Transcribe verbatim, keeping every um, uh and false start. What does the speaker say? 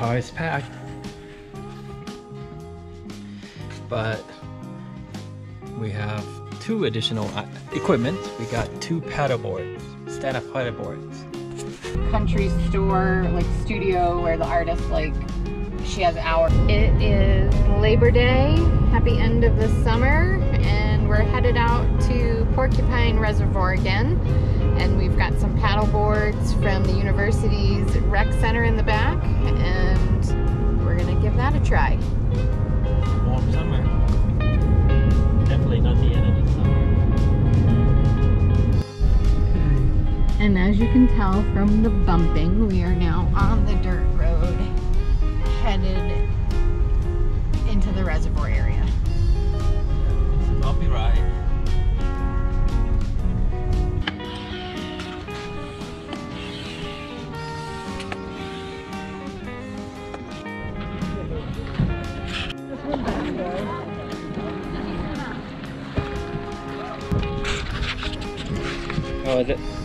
car is packed. But we have two additional equipment. We got two paddle boards, stand-up paddle boards. Country store, like studio where the artist, like, she has hours. It is Labor Day, happy end of the summer, and we're headed out to Porcupine Reservoir again. And we've got some paddle boards from the university's rec center in the back, and we're gonna give that a try. Warm summer. Definitely not the end of the summer. And as you can tell from the bumping, we are now on the dirt road, headed into the reservoir area. It's a bumpy ride. Oh, is it?